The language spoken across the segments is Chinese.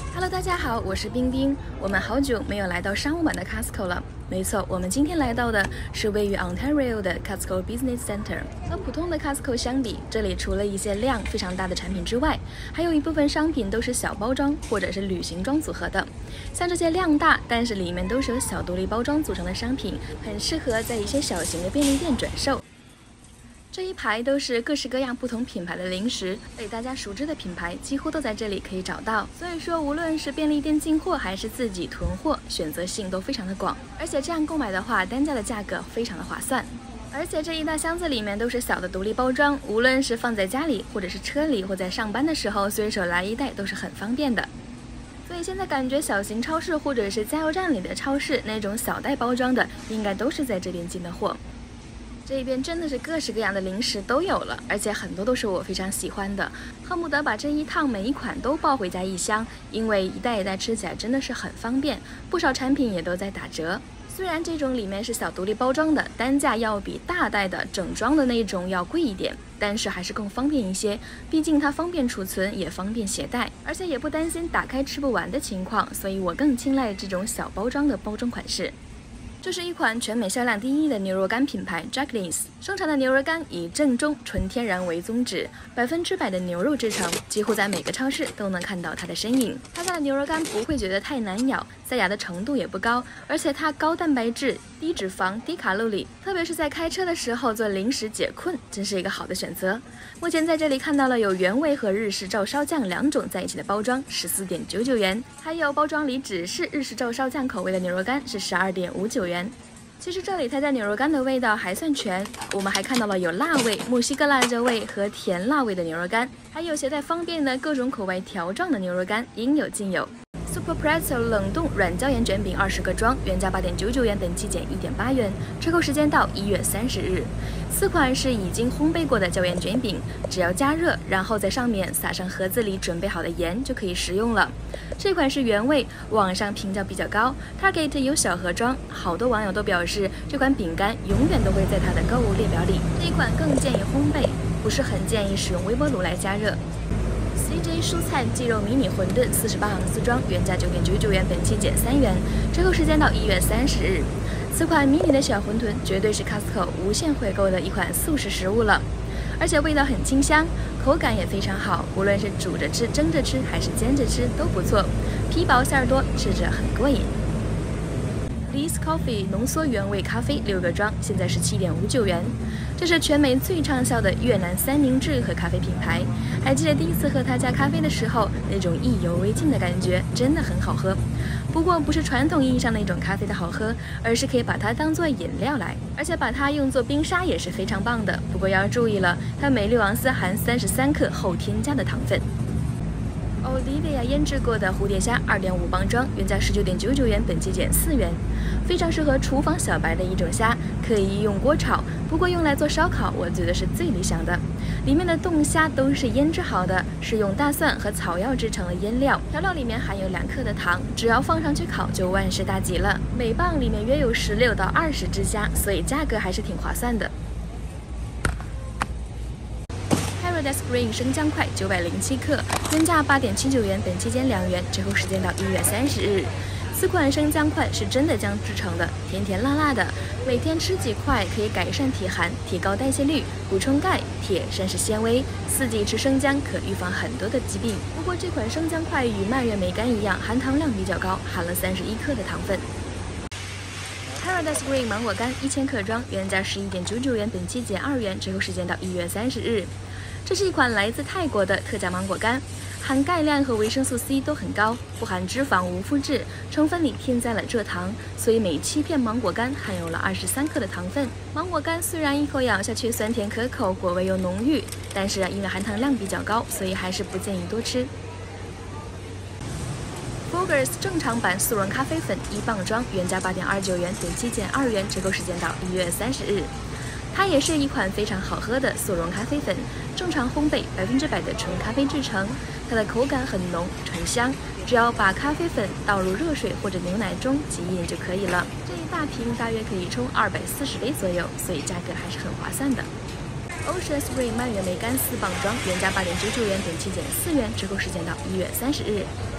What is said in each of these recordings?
Hello， 大家好，我是冰冰。我们好久没有来到商务版的 Costco 了。没错，我们今天来到的是位于 Ontario 的 Costco Business Center。和普通的 Costco 相比，这里除了一些量非常大的产品之外，还有一部分商品都是小包装或者是旅行装组合的。像这些量大，但是里面都是由小独立包装组成的商品，很适合在一些小型的便利店转售。这一排都是各式各样不同品牌的零食，被大家熟知的品牌几乎都在这里可以找到。所以说，无论是便利店进货还是自己囤货，选择性都非常的广。而且这样购买的话，单价的价格非常的划算。而且这一大箱子里面都是小的独立包装，无论是放在家里，或者是车里，或在上班的时候随手来一袋都是很方便的。所以现在感觉小型超市或者是加油站里的超市那种小袋包装的，应该都是在这边进的货。这边真的是各式各样的零食都有了，而且很多都是我非常喜欢的，恨不得把这一趟每一款都抱回家一箱，因为一袋一袋吃起来真的是很方便，不少产品也都在打折。虽然这种里面是小独立包装的，单价要比大袋的整装的那种要贵一点，但是还是更方便一些，毕竟它方便储存也方便携带，而且也不担心打开吃不完的情况，所以我更青睐这种小包装的包装款式。这是一款全美销量第1的牛肉干品牌 Jacqueline's 生产的牛肉干以正宗纯天然为宗旨，100%的牛肉制成，几乎在每个超市都能看到它的身影。他家的牛肉干不会觉得太难咬，塞牙的程度也不高，而且它高蛋白质、低脂肪、低卡路里，特别是在开车的时候做零食解困，真是一个好的选择。目前在这里看到了有原味和日式照烧酱2种在一起的包装，14.99元，还有包装里只是日式照烧酱口味的牛肉干是12.59元。其实这里他家牛肉干的味道还算全，我们还看到了有辣味、墨西哥辣椒味和甜辣味的牛肉干，还有携带方便的各种口味条状的牛肉干，应有尽有。Super Pretzel 冷冻软椒盐卷饼20个装，原价8.99元，本期减1.8元，折扣时间到1月30日。4款是已经烘焙过的椒盐卷饼，只要加热，然后在上面撒上盒子里准备好的盐就可以食用了。这款是原味，网上评价比较高 ，Target 有小盒装，好多网友都表示这款饼干永远都会在它的购物列表里。这一款更建议烘焙，不是很建议使用微波炉来加热。CJ 蔬菜鸡肉迷你馄饨48盎司装，原价9.99元，本期减3元，折扣时间到1月30日。此款迷你的小馄饨绝对是 Costco 无限回购的一款速食食物了，而且味道很清香，口感也非常好，无论是煮着吃、蒸着吃还是煎着吃都不错，皮薄馅多，吃着很过瘾。Lee's Coffee 浓缩原味咖啡6个装，现在是7.59元。这是全美最畅销的越南三明治和咖啡品牌。还记得第一次喝他家咖啡的时候，那种意犹未尽的感觉，真的很好喝。不过不是传统意义上那种咖啡的好喝，而是可以把它当做饮料来，而且把它用作冰沙也是非常棒的。不过要注意了，它每6盎司含33克后添加的糖分。Olivia 腌制过的蝴蝶虾2.5磅装，原价19.99元，本期减4元，非常适合厨房小白的一种虾，可以用锅炒，不过用来做烧烤，我觉得是最理想的。里面的冻虾都是腌制好的，是用大蒜和草药制成了腌料，调料里面含有2克的糖，只要放上去烤就万事大吉了。每磅里面约有16到20只虾，所以价格还是挺划算的。Paradise Green 生姜块907克，原价8.79元，本期减2元，折扣时间到1月30日。4款生姜块是真的姜制成的，甜甜辣辣的，每天吃几块可以改善体寒，提高代谢率，补充钙、铁、膳食纤维。四季吃生姜可预防很多的疾病。不过这款生姜块与蔓越莓干一样，含糖量比较高，含了31克的糖分。Paradise Green 芒果干1000克装，原价11.99元，本期减2元，折扣时间到1月30日。这是一款来自泰国的特价芒果干，含钙量和维生素 C 都很高，不含脂肪无麸质，成分里添加了蔗糖，所以每7片芒果干含有了23克的糖分。芒果干虽然一口咬下去酸甜可口，果味又浓郁，但是因为含糖量比较高，所以还是不建议多吃。Folgers 正常版速溶咖啡粉1磅装，原价8.29元，本期减2元，折扣时间到1月30日。它也是一款非常好喝的速溶咖啡粉，正常烘焙100%的纯咖啡制成，它的口感很浓醇香，只要把咖啡粉倒入热水或者牛奶中即饮就可以了。这一大瓶大约可以冲240杯左右，所以价格还是很划算的。Ocean Spray 蔓越莓干4磅装，原价8.99元，本期减4元，折扣时间到1月30日。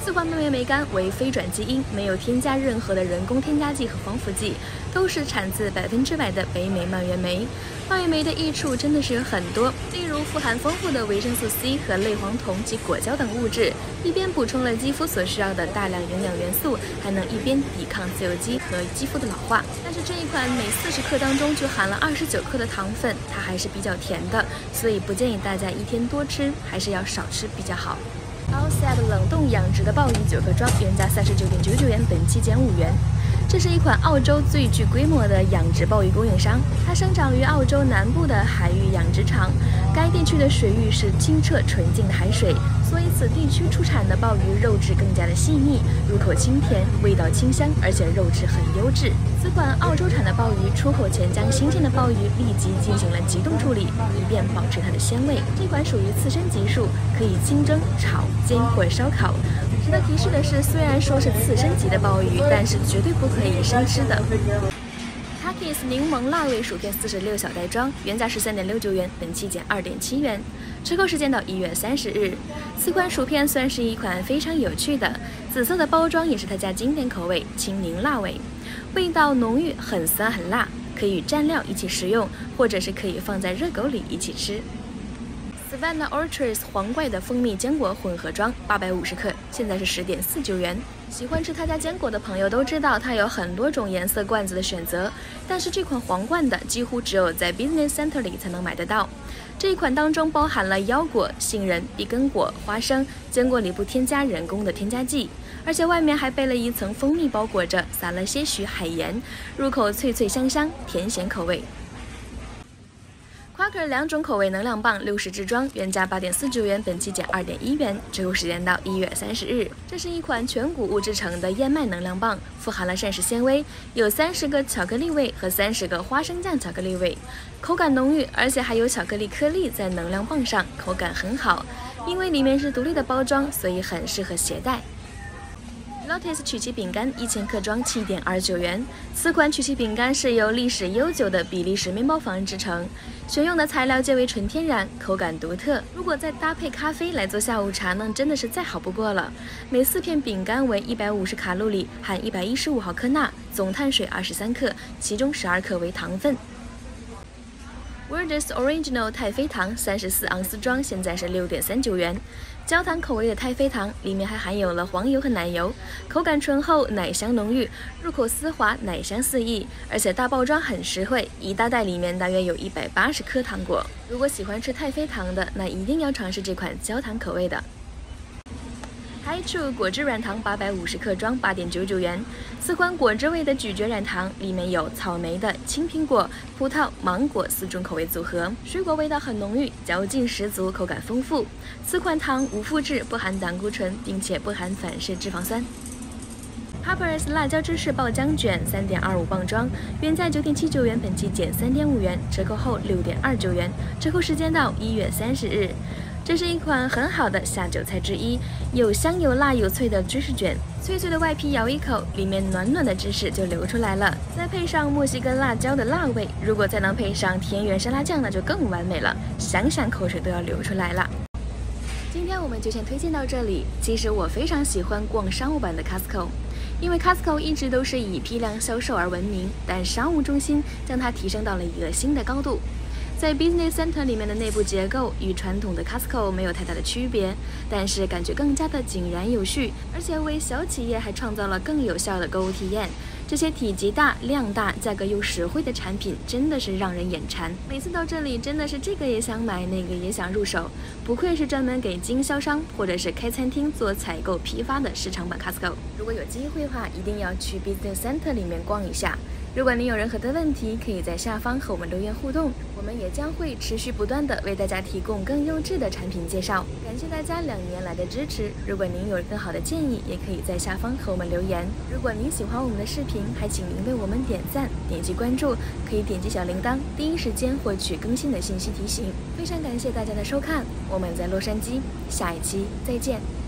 4款蔓越莓干为非转基因，没有添加任何的人工添加剂和防腐剂，都是产自100%的北美蔓越莓。蔓越莓的益处真的是有很多，例如富含丰富的维生素 C 和类黄酮及果胶等物质，一边补充了肌肤所需要的大量营养元素，还能一边抵抗自由基和肌肤的老化。但是这一款每40克当中就含了29克的糖分，它还是比较甜的，所以不建议大家一天多吃，还是要少吃比较好。Outside 冷冻养殖的鲍鱼9克装，原价39.99元，本期减5元。这是一款澳洲最具规模的养殖鲍鱼供应商，它生长于澳洲南部的海域养殖场，该地区的水域是清澈纯净的海水，所以此地区出产的鲍鱼肉质更加的细腻，入口清甜，味道清香，而且肉质很优质。此款澳洲产的鲍鱼出口前将新鲜的鲍鱼立即进行了急冻处理，以便保持它的鲜味。这款属于刺身级数，可以清蒸、炒、煎或烧烤。值得提示的是，虽然说是刺身级的鲍鱼，但是绝对不可以生吃的。Takis 柠檬辣味薯片46小袋装，原价13.69元，本期减2.7元，折扣时间到1月30日。此款薯片算是一款非常有趣的，紫色的包装也是他家经典口味青柠辣味，味道浓郁，很酸很辣，可以与蘸料一起食用，或者是可以放在热狗里一起吃。Savannah Orchards 皇冠的蜂蜜坚果混合装850克，现在是10.49元。喜欢吃他家坚果的朋友都知道，它有很多种颜色罐子的选择，但是这款皇冠的几乎只有在 Business Center 里才能买得到。这一款当中包含了腰果、杏仁、碧根果、花生，坚果里不添加人工的添加剂，而且外面还被了一层蜂蜜包裹着，撒了些许海盐，入口脆脆香香，甜咸口味。Quaker 2种口味能量棒60支装，原价8.49元，本期减2.1元，折扣时间到1月30日。这是一款全谷物制成的燕麦能量棒，富含了膳食纤维，有30个巧克力味和30个花生酱巧克力味，口感浓郁，而且还有巧克力颗粒在能量棒上，口感很好。因为里面是独立的包装，所以很适合携带。Lotus 曲奇饼干1000克装7.29元，此款曲奇饼干是由历史悠久的比利时面包房制成，选用的材料皆为纯天然，口感独特。如果再搭配咖啡来做下午茶，那真的是再好不过了。每4片饼干为150卡路里，含115毫克钠，总碳水23克，其中12克为糖分。World's Original 太妃糖34盎司装，现在是6.39元。焦糖口味的太妃糖，里面还含有了黄油和奶油，口感醇厚，奶香浓郁，入口丝滑，奶香四溢，而且大包装很实惠，一大袋里面大约有180颗糖果。如果喜欢吃太妃糖的，那一定要尝试这款焦糖口味的。High Chew 果汁软糖850克装8.99元，此款果汁味的咀嚼软糖里面有草莓的、青苹果、葡萄、芒果4种口味组合，水果味道很浓郁，嚼劲十足，口感丰富。此款糖无麸质，不含胆固醇，并且不含反式脂肪酸。Harper's 辣椒芝士爆浆卷3.25磅装，原价9.79元，本期减3.5元，折扣后6.29元，折扣时间到1月30日。这是一款很好的下酒菜之一，有香有辣有脆的芝士卷，脆脆的外皮咬一口，里面暖暖的芝士就流出来了，再配上墨西哥辣椒的辣味，如果再能配上田园沙拉酱，那就更完美了，想想口水都要流出来了。今天我们就先推荐到这里。其实我非常喜欢逛商务版的 Costco， 因为 Costco 一直都是以批量销售而闻名，但商务中心将它提升到了一个新的高度。在 Business Center 里面的内部结构与传统的 Costco 没有太大的区别，但是感觉更加的井然有序，而且为小企业还创造了更有效的购物体验。这些体积大、量大、价格又实惠的产品真的是让人眼馋。每次到这里真的是这个也想买，那个也想入手，不愧是专门给经销商或者是开餐厅做采购批发的市场版 Costco。如果有机会的话，一定要去 Business Center 里面逛一下。如果您有任何的问题，可以在下方和我们留言互动，我们也将会持续不断的为大家提供更优质的产品介绍。感谢大家2年来的支持，如果您有更好的建议，也可以在下方和我们留言。如果您喜欢我们的视频，还请您为我们点赞、点击关注，可以点击小铃铛，第一时间获取更新的信息提醒。非常感谢大家的收看，我们在洛杉矶，下一期再见。